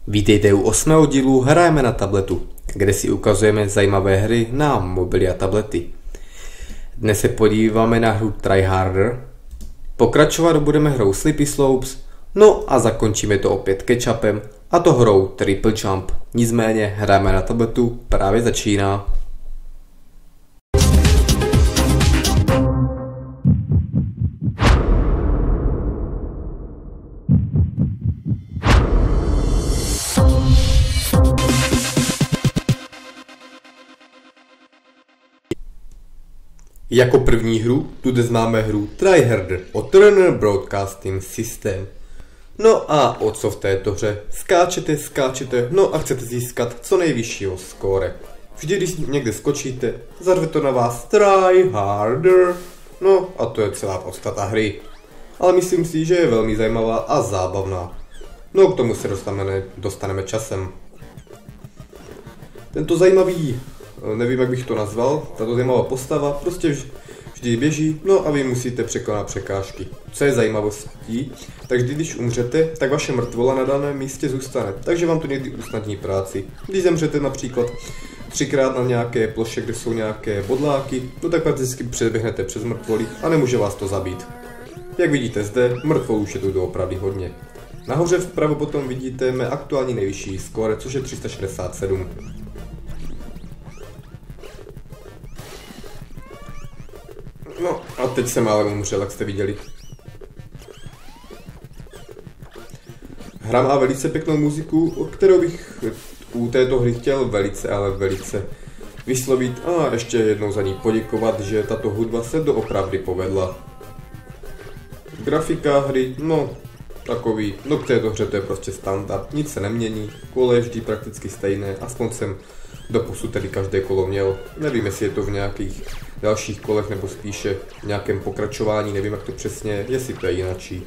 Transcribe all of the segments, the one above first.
Vítejte u 8. dílu Hrajeme na tabletu, kde si ukazujeme zajímavé hry na mobily a tablety. Dnes se podíváme na hru Try Harder, pokračovat budeme hrou Slippery Slopes, no a zakončíme to opět ketchupem, a to hrou Triple Jump. Nicméně Hrajeme na tabletu právě začíná. Jako první hru tu dnes máme hru Try Harder od Turner Broadcasting System. No a o co v této hře? Skáčete, no a chcete získat co nejvyššího skóre. Vždy, když někde skočíte, zařve to na vás Try Harder. No a to je celá podstata hry. Ale myslím si, že je velmi zajímavá a zábavná. No k tomu se dostaneme časem. Tento zajímavý, nevím jak bych to nazval, tato zajímavá postava prostě vždy běží, no a vy musíte překonat překážky. Co je zajímavostí, tak vždy když umřete, tak vaše mrtvola na daném místě zůstane, takže vám to někdy usnadní práci. Když zemřete například 3krát na nějaké ploše, kde jsou nějaké bodláky, no tak prakticky přeběhnete přes mrtvoli a nemůže vás to zabít. Jak vidíte zde, mrtvol už je tu doopravdy hodně. Nahoře vpravo potom vidíte mé aktuální nejvyšší skóre, což je 367. No a teď jsem ale umřel, jak jste viděli. Hra má velice pěknou muziku, kterou bych u této hry chtěl velice vyslovit a ještě jednou za ní poděkovat, že tato hudba se doopravdy povedla. Grafika hry, no takový, no k této hře to je prostě standard, nic se nemění, kolo je vždy prakticky stejné, aspoň jsem doposud tedy každé kolo měl. Nevím, jestli je to v nějakých dalších kolech nebo spíše v nějakém pokračování, nevím jak to přesně je, jestli to je jinačí.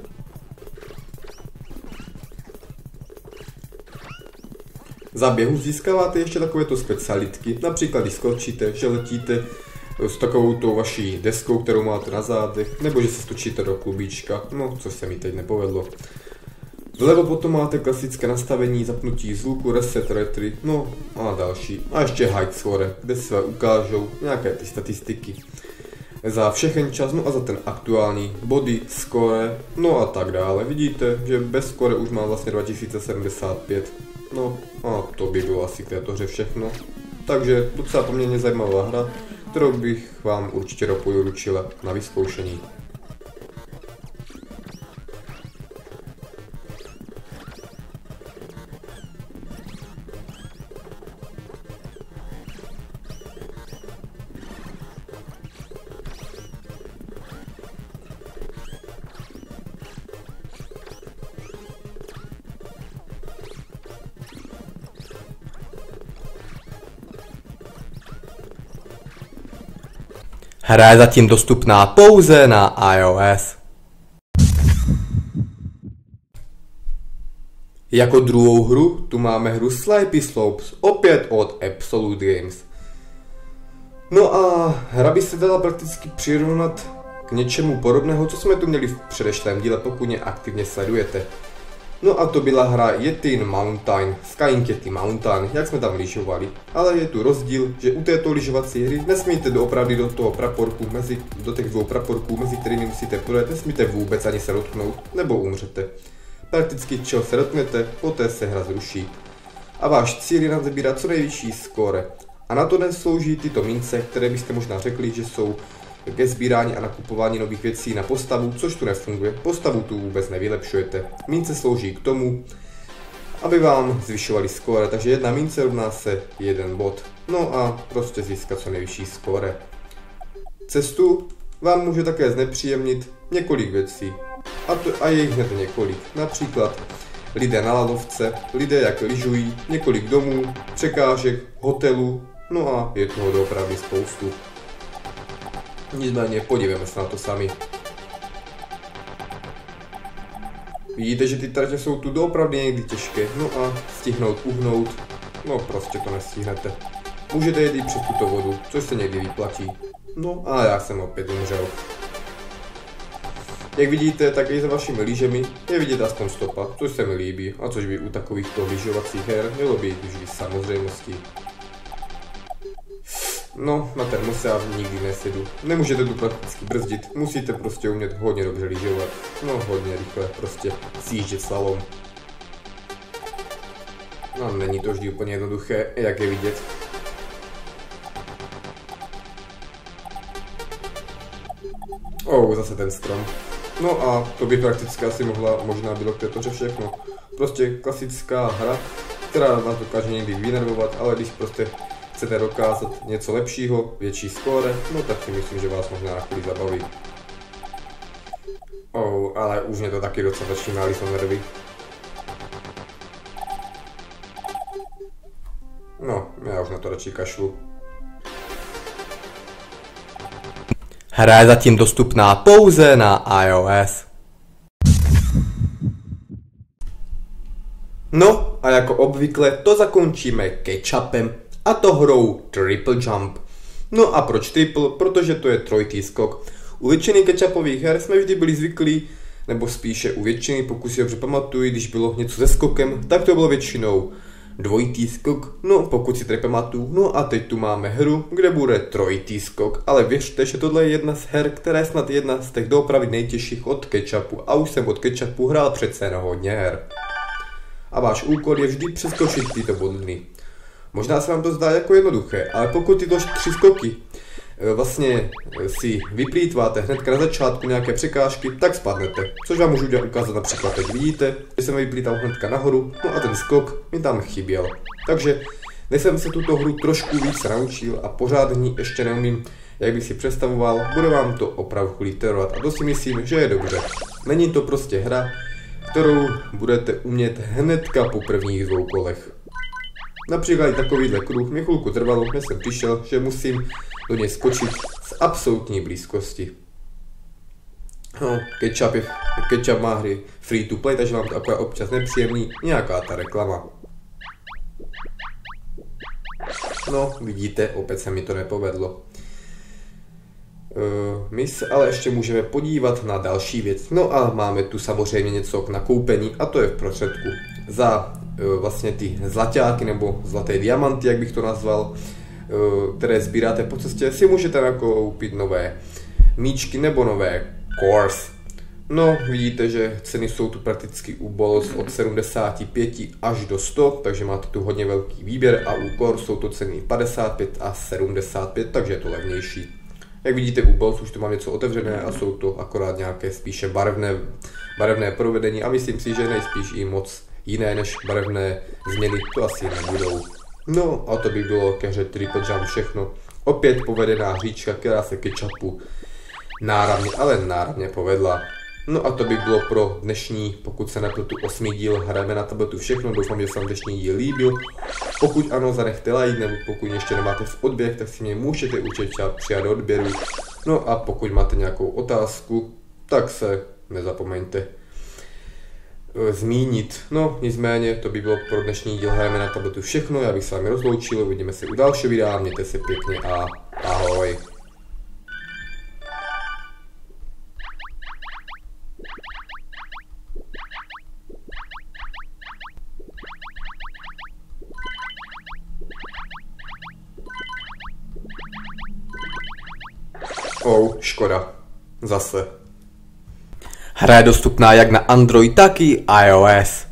Za běhu získáváte ještě takovéto specialitky, například když skočíte, že letíte s takovou tou vaší deskou, kterou máte na zádech, nebo že se stočíte do klubíčka, no což se mi teď nepovedlo. Vlevo potom máte klasické nastavení zapnutí zvuku, reset, retry, no a další. A ještě hide score, kde se ukážou nějaké ty statistiky. Za všechen čas, no a za ten aktuální body, score, no a tak dále. Vidíte, že bez score už mám vlastně 2075. No a to by bylo asi k této hře všechno. Takže docela poměrně zajímavá hra, kterou bych vám určitě doporučila na vyzkoušení. Hra je zatím dostupná pouze na iOS. Jako druhou hru tu máme hru Slippery Slopes, opět od Absolute Games. No a hra by se dala prakticky přirovnat k něčemu podobného, co jsme tu měli v předešlém díle, pokud mě aktivně sledujete. No a to byla hra Yeti Mountain, Skying Yeti Mountain, jak jsme tam lyžovali. Ale je tu rozdíl, že u této lyžovací hry nesmíte doopravdy do toho praporku, do těch dvou praporků, mezi kterými musíte projet, nesmíte vůbec ani se dotknout, nebo umřete. Prakticky čeho se dotknete, poté se hra zruší. A váš cíl je nazbírat co nejvyšší skóre. A na to neslouží tyto mince, které byste možná řekli, že jsou ke sbírání a nakupování nových věcí na postavu, což tu nefunguje. Postavu tu vůbec nevylepšujete. Mince slouží k tomu, aby vám zvyšovali skóre, takže jedna mince rovná se 1 bod. No a prostě získat co nejvyšší skóre. Cestu vám může také znepříjemnit několik věcí. A je jich hned několik. Například lidé na ladovce, lidé jak lyžují, několik domů, překážek, hotelů, no a je toho doopravdy spoustu. Nicméně podívejme se na to sami. Vidíte, že ty tratě jsou tu doopravdy někdy těžké, no a uhnout, no prostě to nestihnete. Můžete jet i přes tuto vodu, což se někdy vyplatí. No a já jsem opět umřel. Jak vidíte, tak i za vašimi lyžemi je vidět aspoň stopa, což se mi líbí a což by u takovýchto lyžovacích her mělo být vždy samozřejmostí. No, na termose já nikdy nesedu. Nemůžete tu prakticky brzdit, musíte prostě umět hodně dobře lyžovat. No, hodně rychle, prostě sjíždět slalom. No, není to vždy úplně jednoduché, jak je vidět. Zase ten strom. No a to by prakticky asi možná bylo k této hře všechno. Prostě klasická hra, která vás dokáže někdy vynervovat, ale když prostě chcete dokázat něco lepšího, větší skóre, no tak si myslím, že vás možná na chvíli zabaví. Ale už mě to taky docela začíná lísat nervy. No, já už na to radši kašlu. Hra je zatím dostupná pouze na iOS. No a jako obvykle to zakončíme ketchupem a to hrou Triple Jump. No a proč triple? Protože to je trojitý skok. U většiny ketchupových her jsme vždy byli zvyklí, nebo spíše u většiny, pokud si dobře pamatuju, když bylo něco se skokem, tak to bylo většinou dvojitý skok, no pokud si tady pamatuju. No a teď tu máme hru, kde bude trojitý skok, ale věřte, že tohle je jedna z her, která je snad jedna z těch doopravdy nejtěžších od ketchupu a už jsem od ketchupu hrál přece na hodně her. A váš úkol je vždy přeskočit tyto bodliny. Možná se vám to zdá jako jednoduché, ale pokud tyto 3 skoky vlastně si vyplýtváte hned na začátku nějaké překážky, tak spadnete. Což vám můžu ukázat například, teď vidíte, že jsem vyplýtal hnedka nahoru, no a ten skok mi tam chyběl. Takže než jsem se tuto hru trošku víc naučil a pořád ní ještě neumím, jak bych si představoval, bude vám to opravdu literovat a to si myslím, že je dobře. Není to prostě hra, kterou budete umět hnedka po prvních 2 kolech. Například i takovýhle kruh mě chvilku trvalo, než jsem přišel, že musím do něj skočit z absolutní blízkosti. No, ketchup má hry free to play, takže vám to akorát občas nepříjemný nějaká ta reklama. No, vidíte, opět se mi to nepovedlo. My se ale ještě můžeme podívat na další věc. No a máme tu samozřejmě něco k nakoupení a to je v prostředku. Za vlastně ty zlaťáky nebo zlaté diamanty, jak bych to nazval, které sbíráte po cestě, si můžete nakoupit nové míčky nebo nové cores. No, vidíte, že ceny jsou tu prakticky u bolos od 75 až do 100, takže máte tu hodně velký výběr a u cores jsou to ceny 55 a 75, takže je to levnější. Jak vidíte, u bolos už tu mám něco otevřené a jsou to akorát nějaké spíše barevné provedení a myslím si, že nejspíš i moc jiné než barevné změny to asi nebudou. No a to by bylo ke hře Triple Jump všechno. Opět povedená hříčka, která se ketchupu náramně povedla. No a to by bylo pro dnešní, pokud se nepletu 8. díl Hrajeme na tabletu všechno. Doufám, že se vám dnešní díl líbil. Pokud ano, zanechte like, nebo pokud ještě nemáte v odběh, tak si mě můžete určitě přijat do odběru. No a pokud máte nějakou otázku, tak se nezapomeňte zmínit. No, nicméně, to by bylo pro dnešní díl Hrajeme na tabletu všechno. Já bych se vámi rozloučil, uvidíme se u dalšího videa, mějte se pěkně a ahoj. Škoda. Zase. Hra je dostupná jak na Android, tak i iOS.